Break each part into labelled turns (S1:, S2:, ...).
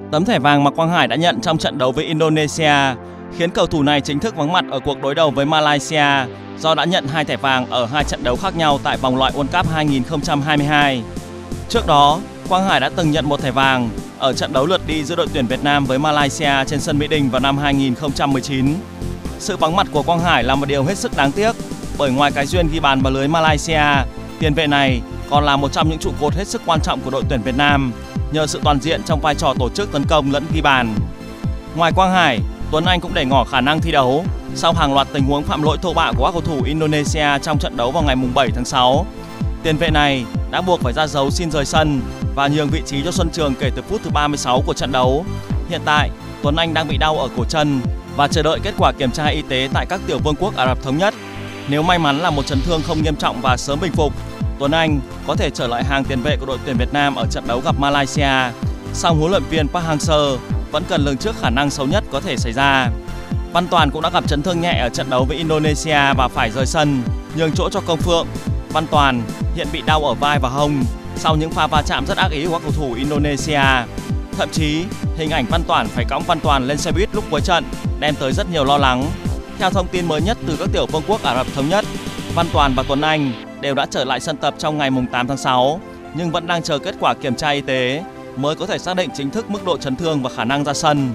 S1: Tấm thẻ vàng mà Quang Hải đã nhận trong trận đấu với Indonesia khiến cầu thủ này chính thức vắng mặt ở cuộc đối đầu với Malaysia do đã nhận 2 thẻ vàng ở 2 trận đấu khác nhau tại vòng loại World Cup 2022. Trước đó, Quang Hải đã từng nhận 1 thẻ vàng ở trận đấu lượt đi giữa đội tuyển Việt Nam với Malaysia trên sân Mỹ Đình vào năm 2019. Sự vắng mặt của Quang Hải là một điều hết sức đáng tiếc bởi ngoài cái duyên ghi bàn vào lưới Malaysia, tiền vệ này còn là một trong những trụ cột hết sức quan trọng của đội tuyển Việt Nam nhờ sự toàn diện trong vai trò tổ chức tấn công lẫn ghi bàn. Ngoài Quang Hải, Tuấn Anh cũng để ngỏ khả năng thi đấu sau hàng loạt tình huống phạm lỗi thô bạo của các cầu thủ Indonesia trong trận đấu vào ngày 7 tháng 6. Tiền vệ này đã buộc phải ra dấu xin rời sân và nhường vị trí cho Xuân Trường kể từ phút thứ 36 của trận đấu. Hiện tại, Tuấn Anh đang bị đau ở cổ chân và chờ đợi kết quả kiểm tra y tế tại các tiểu vương quốc Ả Rập Thống Nhất. Nếu may mắn là một chấn thương không nghiêm trọng và sớm bình phục, Tuấn Anh có thể trở lại hàng tiền vệ của đội tuyển Việt Nam ở trận đấu gặp Malaysia. Song huấn luyện viên Park Hang-seo vẫn cần lường trước khả năng xấu nhất có thể xảy ra. Văn Toàn cũng đã gặp chấn thương nhẹ ở trận đấu với Indonesia và phải rời sân, nhường chỗ cho Công Phượng. Văn Toàn hiện bị đau ở vai và hông sau những pha va chạm rất ác ý của các cầu thủ Indonesia. Thậm chí, hình ảnh Văn Toàn phải cõng Văn Toàn lên xe buýt lúc cuối trận đem tới rất nhiều lo lắng. Theo thông tin mới nhất từ các tiểu vương quốc Ả Rập Thống Nhất, Văn Toàn và Tuấn Anh đều đã trở lại sân tập trong ngày 8 tháng 6 nhưng vẫn đang chờ kết quả kiểm tra y tế mới có thể xác định chính thức mức độ chấn thương và khả năng ra sân.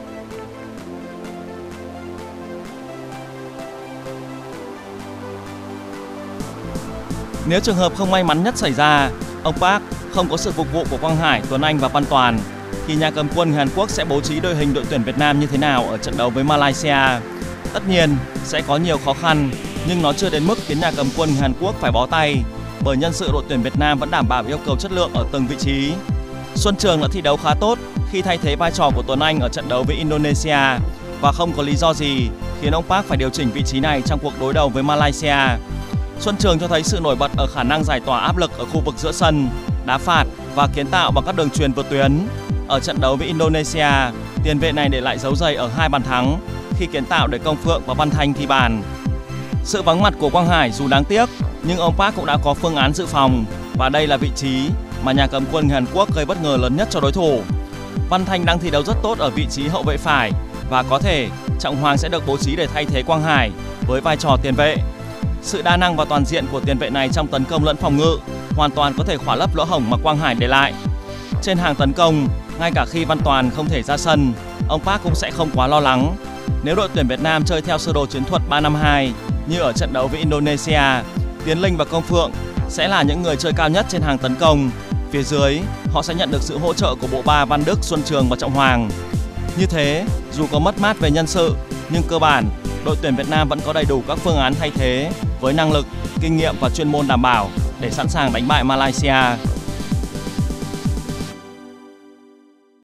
S1: Nếu trường hợp không may mắn nhất xảy ra, ông Park không có sự phục vụ của Quang Hải, Tuấn Anh và Văn Toàn, thì nhà cầm quân Hàn Quốc sẽ bố trí đội hình đội tuyển Việt Nam như thế nào ở trận đấu với Malaysia? Tất nhiên sẽ có nhiều khó khăn, nhưng nó chưa đến mức khiến nhà cầm quân Hàn Quốc phải bó tay, bởi nhân sự đội tuyển Việt Nam vẫn đảm bảo yêu cầu chất lượng ở từng vị trí. Xuân Trường đã thi đấu khá tốt khi thay thế vai trò của Tuấn Anh ở trận đấu với Indonesia và không có lý do gì khiến ông Park phải điều chỉnh vị trí này trong cuộc đối đầu với Malaysia. Xuân Trường cho thấy sự nổi bật ở khả năng giải tỏa áp lực ở khu vực giữa sân, đá phạt và kiến tạo bằng các đường chuyền vượt tuyến. Ở trận đấu với Indonesia, tiền vệ này để lại dấu giày ở 2 bàn thắng khi kiến tạo để Công Phượng và Văn Thanh ghi bàn. Sự vắng mặt của Quang Hải dù đáng tiếc, nhưng ông Park cũng đã có phương án dự phòng và đây là vị trí mà nhà cầm quân Hàn Quốc gây bất ngờ lớn nhất cho đối thủ. Văn Thanh đang thi đấu rất tốt ở vị trí hậu vệ phải và có thể Trọng Hoàng sẽ được bố trí để thay thế Quang Hải với vai trò tiền vệ. Sự đa năng và toàn diện của tiền vệ này trong tấn công lẫn phòng ngự hoàn toàn có thể khỏa lấp lỗ hổng mà Quang Hải để lại. Trên hàng tấn công, ngay cả khi Văn Toàn không thể ra sân, ông Park cũng sẽ không quá lo lắng. Nếu đội tuyển Việt Nam chơi theo sơ đồ chiến thuật 3-5-2 như ở trận đấu với Indonesia, Tiến Linh và Công Phượng sẽ là những người chơi cao nhất trên hàng tấn công. Phía dưới, họ sẽ nhận được sự hỗ trợ của bộ ba Văn Đức, Xuân Trường và Trọng Hoàng. Như thế, dù có mất mát về nhân sự, nhưng cơ bản, đội tuyển Việt Nam vẫn có đầy đủ các phương án thay thế với năng lực, kinh nghiệm và chuyên môn đảm bảo để sẵn sàng đánh bại Malaysia.